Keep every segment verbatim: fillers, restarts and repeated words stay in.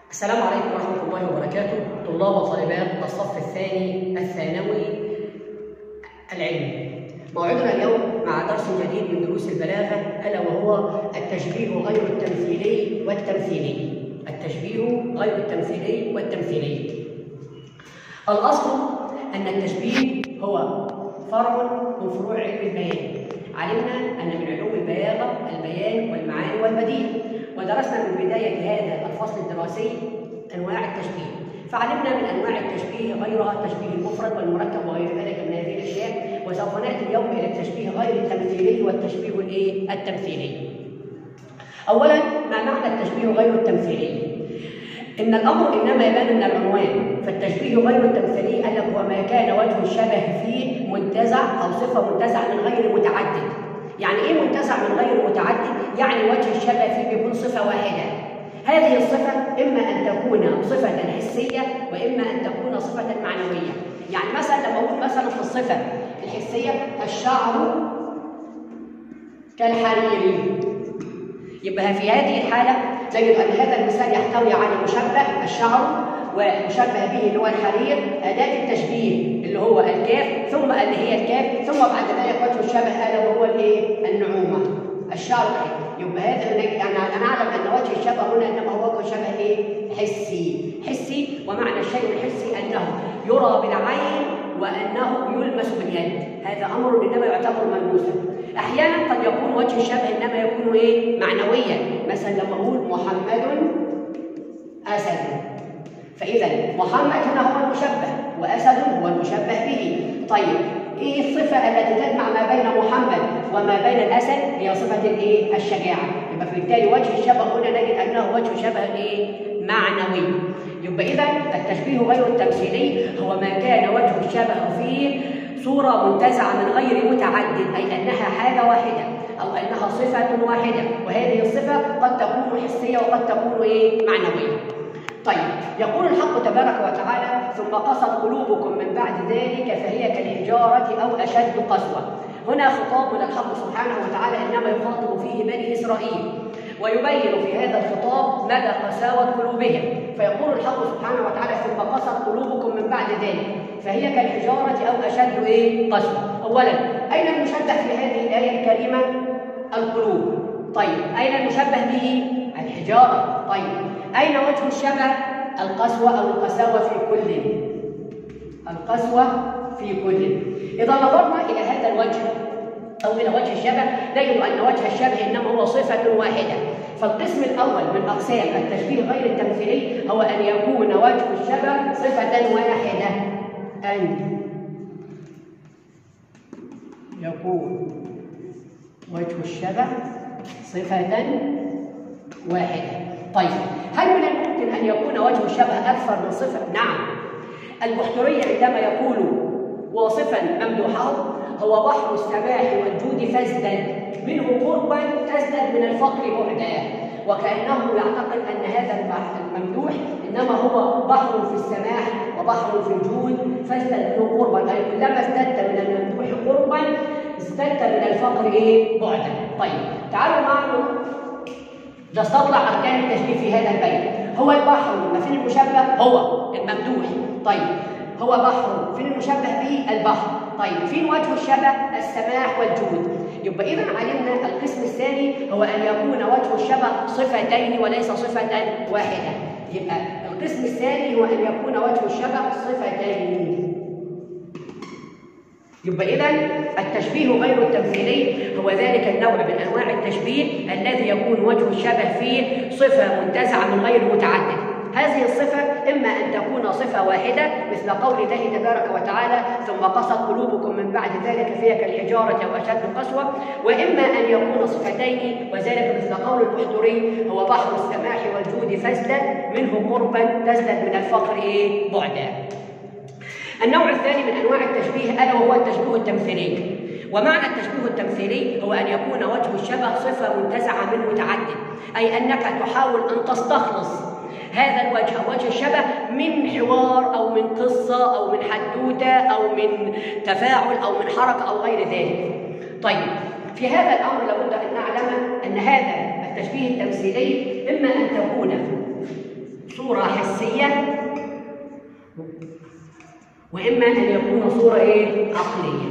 السلام عليكم ورحمة الله وبركاته. طلاب وطالبات الصف الثاني الثانوي العلمي، موعدنا اليوم مع درس جديد من دروس البلاغة، ألا وهو التشبيه غير التمثيلي والتمثيلي. التشبيه غير التمثيلي والتمثيلي. الأصل أن التشبيه هو فرع من فروع علم البيان. علمنا أن من علوم البلاغة البيان والمعاني والبديع، ودرسنا من بداية هذا الفصل الدراسي أنواع التشبيه، فعلمنا من أنواع التشبيه غيرها التشبيه المفرد والمركب وغير ذلك من هذه الأشياء، وسوف نأتي اليوم إلى التشبيه غير التمثيلي والتشبيه الإيه؟ التمثيلي. أولاً، ما معنى التشبيه غير التمثيلي؟ إن الأمر إنما يبان من العنوان، فالتشبيه غير التمثيلي قال لك هو ما كان وجه الشبه فيه منتزع أو صفة منتزع من غير متعدد. يعني إيه منتزع من غير متعدد؟ يعني وجه الشبه فيه بيكون صفة واحدة. هذه الصفة إما أن تكون صفة حسية وإما أن تكون صفة معنوية. يعني مثلا لما أقول مثلا في الصفة الحسية الشعر كالحرير، يبقى في هذه الحالة نجد أن هذا المثال يحتوي على مشبه الشعر ومشبه به اللي هو الحرير، أداة التشبيه اللي هو الكاف، ثم اللي هي الكاف، ثم بعد ذلك وجه الشبه ألا وهو الإيه؟ النعومة، الشعر. يبقى هذا يعني نعلم أن وجه الشبه هنا إنما هو وجه شبه إيه؟ حسي، حسي. ومعنى الشيء الحسي أنه يرى بالعين وأنه يلمس باليد، هذا أمر إنما يعتبر ملموسا. أحيانا قد يكون وجه الشبه إنما يكون إيه؟ معنويا. مثلا لما أقول محمد أسد، فإذا محمد هنا هو المشبه وأسد هو المشبه به. طيب إيه الصفة التي تجمع ما بين محمد وما بين الأسد؟ هي صفة الإيه؟ الشجاعة. يبقى بالتالي وجه الشبه هنا نجد أنه وجه شبه إيه؟ معنوي. يبقى إذا التشبيه غير التمثيلي هو ما كان وجه الشبه فيه صورة منتزعة من غير متعدد، أي أنها حاجة واحدة أو أنها صفة واحدة، وهذه الصفة قد تكون حسية وقد تكون إيه؟ معنوية. طيب، يقول الحق تبارك وتعالى: ثم قست قلوبكم من بعد ذلك فهي كالحجارة أو أشد قسوة. هنا خطاب من الحق سبحانه وتعالى إنما يخاطب فيه بني إسرائيل، ويبين في هذا الخطاب مدى قساوة قلوبهم. فيقول الحق سبحانه وتعالى: ثم قست قلوبكم من بعد ذلك فهي كالحجارة أو أشد إيه؟ قسوة. أولا، أين المشبه في هذه الآية الكريمة؟ القلوب. طيب، أين المشبه به؟ الحجارة. طيب، أين وجه الشبه؟ القسوة أو القساوة في كل. القسوة في كل. إذا نظرنا إلى هذا الوجه أو إلى وجه الشبه نجد أن وجه الشبه إنما هو صفة واحدة. فالقسم الأول من أقسام التشبيه غير التمثيلي هو أن يكون وجه الشبه صفة واحدة. أن يكون وجه الشبه صفة واحدة. طيب، هل من الممكن أن يكون وجه الشبه أكثر من صفة؟ نعم. البحتري عندما يقول واصفا ممدوحه: هو بحر السماح والجود فازدد منه قربا تزدد من الفقر بعدا. وكأنه يعتقد أن هذا الممدوح إنما هو بحر في السماح وبحر في الجود فازدد منه قربا، أي كلما ازددت من الممدوح قربا ازددت من الفقر إيه؟ بعدا. طيب، تعالوا معنا نستطلع أركان التشبيه في هذا البيت. هو البحر، ما فين المشبه؟ هو الممدوح. طيب، هو بحر، فين المشبه به؟ البحر. طيب، فين وجه الشبه؟ السماح والجود. يبقى إذا علمنا القسم الثاني هو أن يكون وجه الشبه صفتين وليس صفة واحدة. يبقى القسم الثاني هو أن يكون وجه الشبه صفتين. يبقى إذا التشبيه غير التمثيلي هو ذلك النوع من أنواع التشبيه الذي يكون وجه الشبه فيه صفة منتزعة من غير متعدد. هذه الصفة إما أن تكون صفة واحدة مثل قول الله تبارك وتعالى: ثم قست قلوبكم من بعد ذلك فهي كالحجارة أو أشد قسوة، وإما أن يكون صفتين وذلك مثل قول البحتري: هو بحر السماح والجود فازدد منه قربا تزدد من الفقر إيه؟ بعدا. النوع الثاني من أنواع التشبيه ألا وهو التشبيه التمثيلي. ومعنى التشبيه التمثيلي هو أن يكون وجه الشبه صفة منتزعة من متعدد، أي أنك تحاول أن تستخلص هذا الوجه وجه الشبه من حوار أو من قصة أو من حدوتة أو من تفاعل أو من حركة أو غير ذلك. طيب، في هذا الأمر لابد أن نعلم أن هذا التشبيه التمثيلي إما أن تكون صورة حسية، وإما أن يكون صورة إيه؟ عقلية.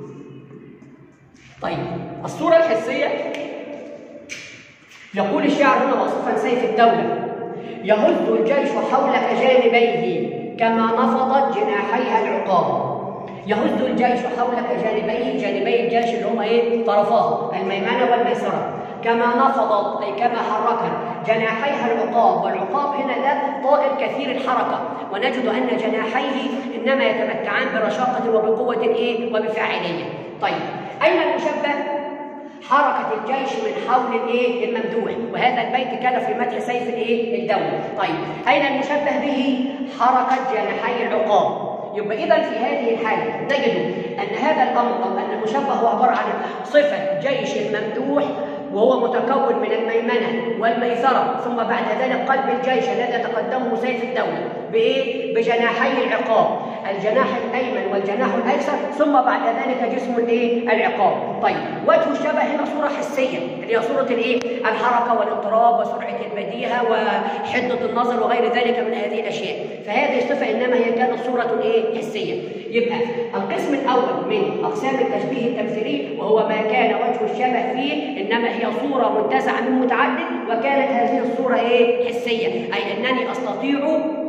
طيب الصورة الحسية يقول الشاعر هنا واصفا سيف الدولة: يهز الجيش حولك جانبيه كما نفضت جناحيها العقاب. يهز الجيش حولك جانبيه، جانبي الجيش اللي هم ايه؟ طرفاه الميمنه والميسره. كما نفضت اي كما حركت جناحيها العقاب، والعقاب هنا ده طائر كثير الحركه، ونجد ان جناحيه انما يتمتعان برشاقه وبقوه ايه؟ وبفاعليه. طيب اين المشبه؟ حركة الجيش من حول الايه؟ الممدوح، وهذا البيت كان في مدح سيف الايه؟ الدولة. طيب أين المشبه به؟ حركة جناحي العقاب. يبقى إذا في هذه الحالة نجد أن هذا الأمر أو أن المشبه هو عبارة عن صفة جيش الممدوح، وهو متكون من الميمنة والميسرة، ثم بعد ذلك قلب الجيش الذي يتقدمه سيف الدولة بإيه؟ بجناحي العقاب، الجناح الأيمن والجناح الأيسر، ثم بعد ذلك جسم الإيه؟ العقاب. طيب وجه الشبه هنا صورة حسية اللي هي صورة الإيه؟ الحركة والاضطراب وسرعة البديهة وحدة النظر وغير ذلك من هذه الأشياء، فهذه الصفة إنما هي كانت صورة إيه؟ حسية. يبقى القسم الأول من أقسام التشبيه التمثيلي وهو ما كان وجه الشبه فيه إنما هي صورة منتزعة من متعدد، وكانت هذه الصورة إيه؟ حسية، أي أنني أستطيع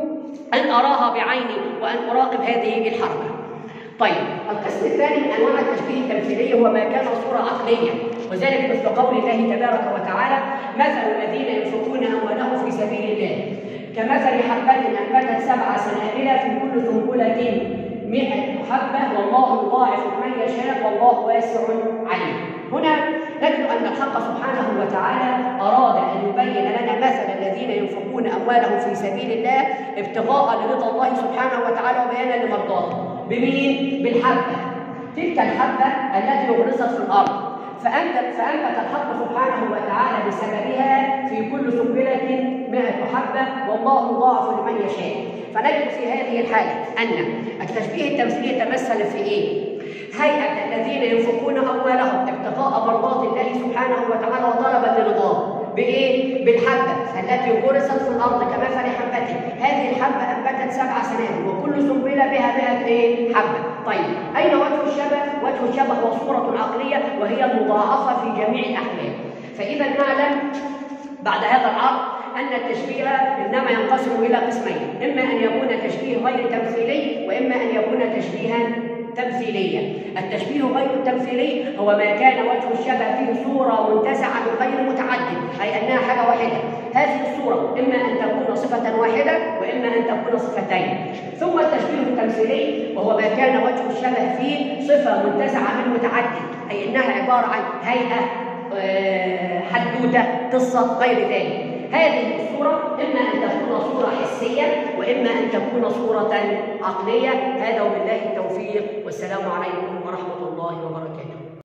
أن أراها بعيني وأن أراقب هذه الحركة. طيب القسم الثاني من أنواع التشبيه التمثيلي هو ما كان صورة عقلية، وذلك مثل قول الله تبارك وتعالى: مثل الذين ينفقون أموالهم في سبيل الله كمثل حبة أنبتت سبع سنابل في كل سنبلة مئة حبة والله يضاعف لمن يشاء والله واسع عليم. هنا نجد أن الحق سبحانه وتعالى أراد أن يبين لنا مثل الذين ينفقون أموالهم في سبيل الله ابتغاء لرضا الله سبحانه وتعالى وبيانا لمرضاته. بمين؟ بالحبة، تلك الحبة التي غرست في الأرض فأنبت فأنبت الحق سبحانه وتعالى بسببها في كل سنبلة مئة حبة والله يضاعف لمن يشاء. فنجد في هذه الحالة أن التشبيه التمثيلي يتمثل في إيه؟ هيئة الذين ينفقون أموالهم ابتغاء مرضات الله سبحانه وتعالى وطلبا لرضاه بإيه؟ بالحبة التي غرست في الأرض كمثل حبة، هذه الحبة أنبتت سبع سنابل وكل سنبلة بها مئة إيه؟ حبة. طيب أين وجه الشبه؟ وجه الشبه هو صورة عقلية وهي المضاعفة في جميع الأحوال. فإذا نعلم بعد هذا العرض أن التشبيه إنما ينقسم إلى قسمين: إما أن يكون تشبيه غير تمثيلي، وإما أن يكون تشبيها تمثيليا. التشبيه غير التمثيلي هو ما كان وجه الشبه فيه صورة منتزعة من غير متعدد، أي أنها حاجة واحدة. هذه الصورة إما أن تكون صفة واحدة وإما أن تكون صفتين. ثم التشبيه التمثيلي وهو ما كان وجه الشبه فيه صفة منتزعة من متعدد، أي أنها عبارة عن هيئة، حدوتة، قصة، غير ذلك. هذه الصورة إما أن تكون صورة حسية وإما أن تكون صورة عقلية. هذا وبالله التوفيق، والسلام عليكم ورحمة الله وبركاته.